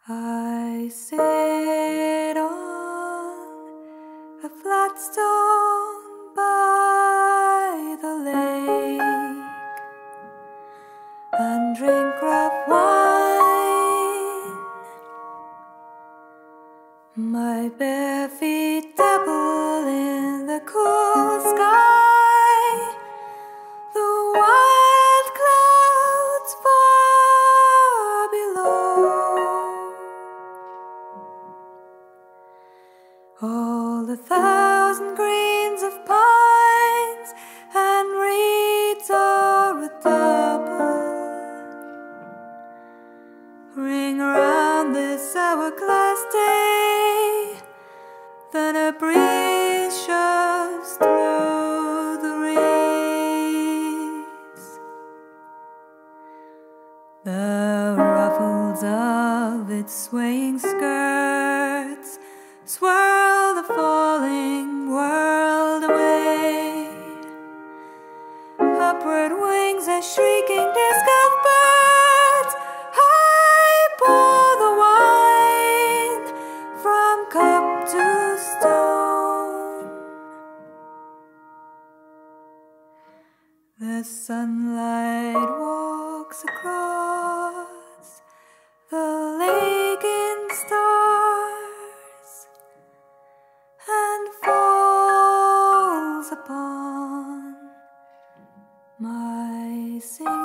I sit on a flat stone by the lake and drink rough wine. My bare feet dabble in the cool sky. The wild clouds far below. All the thousand greens of pines and reeds are a double. Ring around this hourglass day, then a breeze shoves through the reeds. The ruffles of its swaying skirts swirl the falling world away. Upward wings a shrieking disc of birds. I pour the wine from cup to stone. The sunlight walks across the lake in stars and falls upon my singing.